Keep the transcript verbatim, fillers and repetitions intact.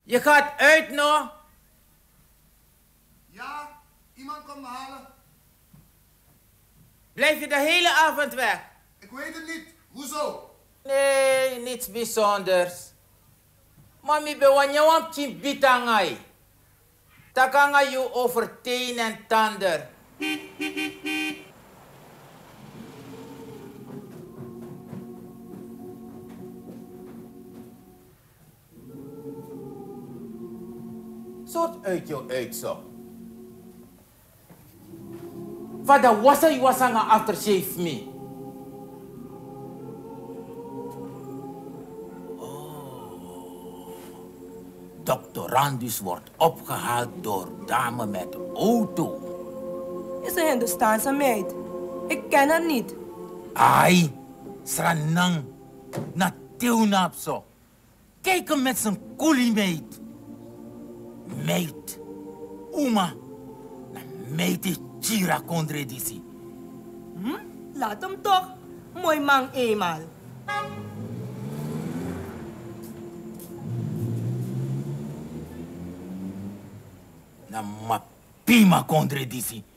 Je gaat uit nog? Ja, iemand komt me halen. Blijf je de hele avond weg? Ik weet het niet. Hoezo? Nee, niets bijzonders. Mami be wanyawam chimbitangai. Takanga you over teen en tander. Soort uit jou uit zo. Vada wasa you wasanga aftershave me. Doctorandus wordt opgehaald door dame met auto. Is een Hindoestaanse meid. Ik ken haar niet. Ai, Sranang, Natilnapso. Kijk hem met zijn coolie meid. Meid. Uma. Na meid is Chira Kondredisi. Hm? Laat hem toch. Mooi man eenmaal. Na mapima Kondredisi.